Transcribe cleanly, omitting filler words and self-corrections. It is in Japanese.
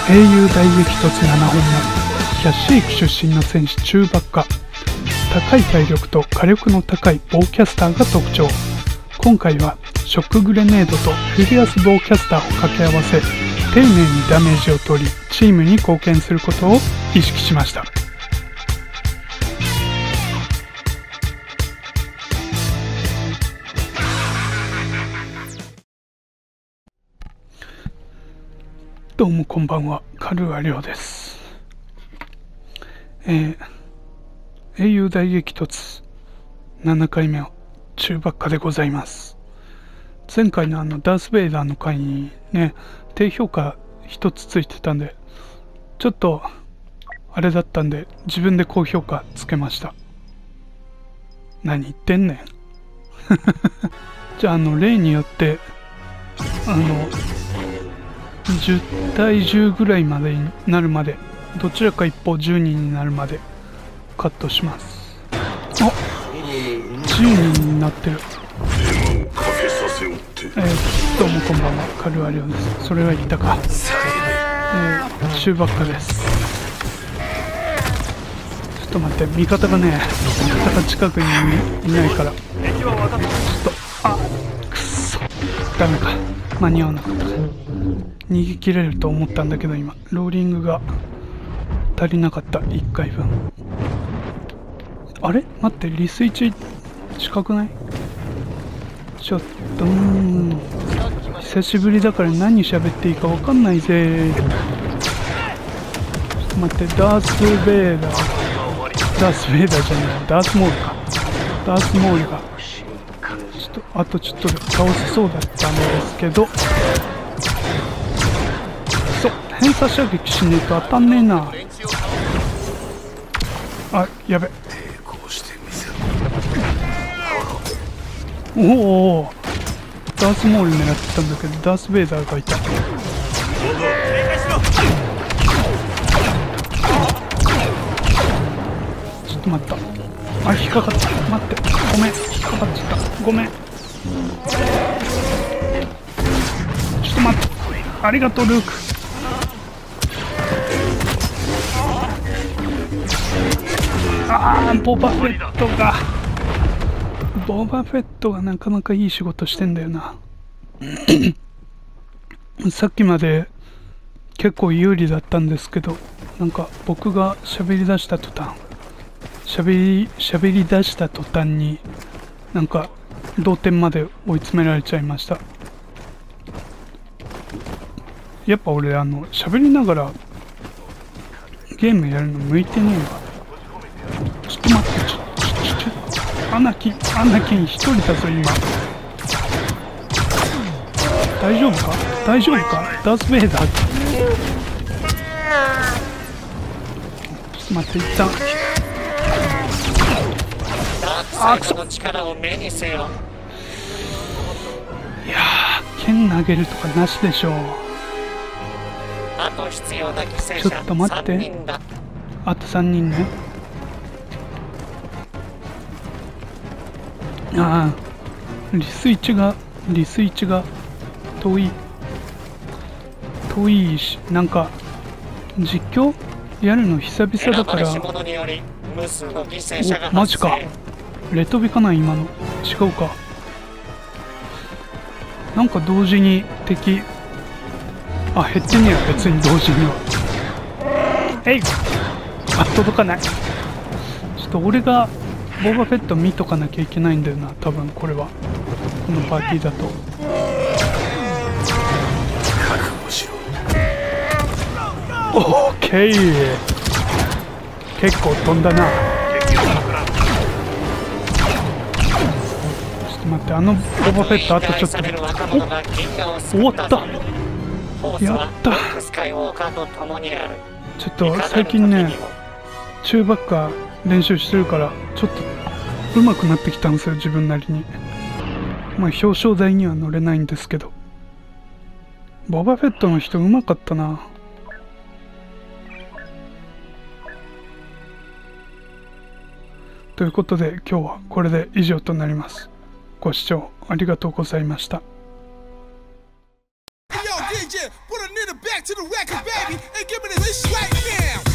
英雄大激突7本目。キャッシーク出身の戦士チューバッカ。高い体力と火力の高いボーキャスターが特徴。今回はショックグレネードとフィリアスボーキャスターを掛け合わせ、丁寧にダメージを取りチームに貢献することを意識しました。どうもこんばんは、カルアリョウです。英雄大激突7回目は中ばっかでございます。前回のダース・ベイダーの回にね、低評価1つついてたんで、ちょっとあれだったんで自分で高評価つけました。何言ってんねんじゃあ例によって10対10ぐらいまでになるまで、どちらか一方10人になるまでカットします。あ、10人になってる。どうもこんばんは、カルアリョウです。それは言ったか。シューバッカです。ちょっと待って、味方が近くにいないから、ちょっとくっそ、ダメか、間に合わなかったか。逃げ切れると思ったんだけど、今ローリングが足りなかった。1回分。あれ待って、リス1近くない？ちょっと久しぶりだから何喋っていいか分かんないぜ。ちょっと待って、ダース・ベイダーじゃない、ダースモールか。ダースモールがちょっとあとちょっとで倒せそうだったんですけど、偏差射撃しねえと当たんねえな。あ、やべ。おお、ダースモール狙ってたんだけど、ダース・ベイダーがいた。ちょっと待った。あ、引っかかった。待って、ごめん、引っかかっちゃった。ごめん。ちょっと待って。ありがとう、ルーク。ボバフェットがなかなかいい仕事してんだよなさっきまで結構有利だったんですけど、なんか僕が喋り出した途端になんか同点まで追い詰められちゃいました。やっぱ俺喋りながらゲームやるの向いてねえわ。ちょっと待って、アナキン一人だぞ今。大丈夫かダース・ベイダー。ちょっと待って、一旦くそ。いやー、剣投げるとかなしでしょう。ちょっと待って、あと3人ね。リス1が遠いし、なんか実況やるの久々だから。お、マジか、レトビかな今の。違うか、なんか同時に敵減ってねえよ別に。同時には届かない。ちょっと俺がボーバフェット見とかなきゃいけないんだよな、多分これは。このパーティーだと。オーケー、結構飛んだな。ちょっと待って、ボーバフェットあとちょっと。終わった、やった。ちょっと最近ね、中ばっか練習してるからちょっと上手くなってきたんですよ、自分なりに。まあ表彰台には乗れないんですけど、ボバフェットの人上手かったな。ということで今日はこれで以上となります。ご視聴ありがとうございました。 to the record, baby, and give me this right now.